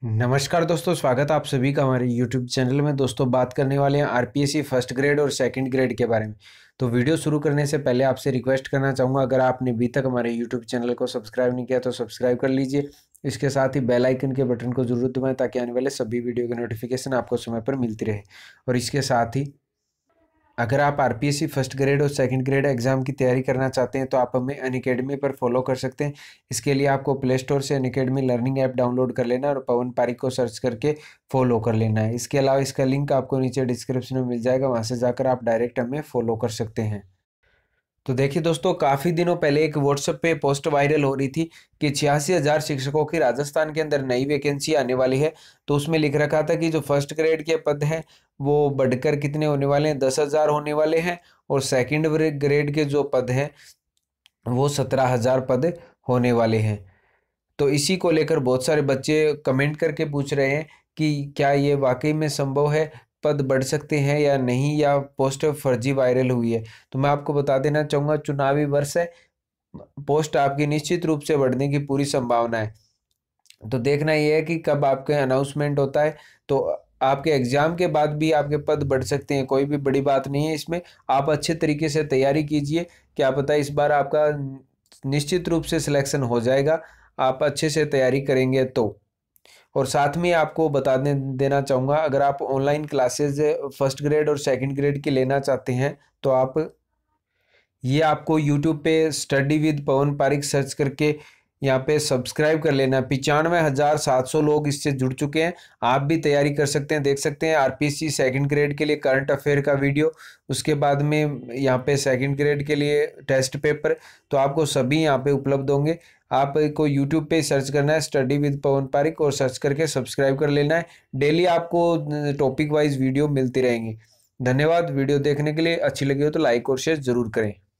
नमस्कार दोस्तों, स्वागत है आप सभी का हमारे YouTube चैनल में। दोस्तों, बात करने वाले हैं आरपीएससी फर्स्ट ग्रेड और सेकंड ग्रेड के बारे में। तो वीडियो शुरू करने से पहले आपसे रिक्वेस्ट करना चाहूँगा, अगर आपने अभी तक हमारे YouTube चैनल को सब्सक्राइब नहीं किया तो सब्सक्राइब कर लीजिए। इसके साथ ही बेल आइकन के बटन को जरूर दबाएं ताकि आने वाले सभी वीडियो की नोटिफिकेशन आपको समय पर मिलती रहे। और इसके साथ ही अगर आप आरपीएससी फर्स्ट ग्रेड और सेकंड ग्रेड एग्जाम की तैयारी करना चाहते हैं तो आप हमें अनअकैडमी पर फॉलो कर सकते हैं। इसके लिए आपको प्ले स्टोर से अनअकैडमी लर्निंग ऐप डाउनलोड कर लेना और पवन पारिक को सर्च करके फॉलो कर लेना है। इसके अलावा इसका लिंक आपको नीचे डिस्क्रिप्शन में मिल जाएगा, वहाँ से जाकर आप डायरेक्ट हमें फॉलो कर सकते हैं। तो देखिए दोस्तों, काफ़ी दिनों पहले एक व्हाट्सएप पे पोस्ट वायरल हो रही थी कि 86,000 शिक्षकों की राजस्थान के अंदर नई वैकेंसी आने वाली है। तो उसमें लिख रखा था कि जो फर्स्ट ग्रेड के पद हैं वो बढ़कर कितने होने वाले हैं, 10,000 होने वाले हैं। और सेकंड ग्रेड के जो पद हैं वो 17,000 पद होने वाले हैं। तो इसी को लेकर बहुत सारे बच्चे कमेंट करके पूछ रहे हैं कि क्या ये वाकई में संभव है, पद बढ़ सकते हैं या नहीं, या पोस्ट फर्जी वायरल हुई है। तो मैं आपको बता देना चाहूँगा, चुनावी वर्ष है, पोस्ट आपकी निश्चित रूप से बढ़ने की पूरी संभावना है। तो देखना ये है कि कब आपके अनाउंसमेंट होता है। तो आपके एग्जाम के बाद भी आपके पद बढ़ सकते हैं, कोई भी बड़ी बात नहीं है इसमें। आप अच्छे तरीके से तैयारी कीजिए, क्या पता इस बार आपका निश्चित रूप से सिलेक्शन हो जाएगा, आप अच्छे से तैयारी करेंगे तो। और साथ में आपको देना चाहूँगा, अगर आप ऑनलाइन क्लासेज फर्स्ट ग्रेड और सेकंड ग्रेड की लेना चाहते हैं तो आप ये आपको यूट्यूब पे study with Pawan Pareek search करके यहाँ पे सब्सक्राइब कर लेना। 95,700 लोग इससे जुड़ चुके हैं। आप भी तैयारी कर सकते हैं, देख सकते हैं आरपीएससी सेकंड ग्रेड के लिए करंट अफेयर का वीडियो, उसके बाद में यहाँ पे सेकंड ग्रेड के लिए टेस्ट पेपर। तो आपको सभी यहाँ पे उपलब्ध होंगे। आपको यूट्यूब पे सर्च करना है स्टडी विद पवन पारिक और सर्च करके सब्सक्राइब कर लेना है। डेली आपको टॉपिक वाइज वीडियो मिलती रहेंगी। धन्यवाद वीडियो देखने के लिए। अच्छी लगी हो तो लाइक और शेयर जरूर करें।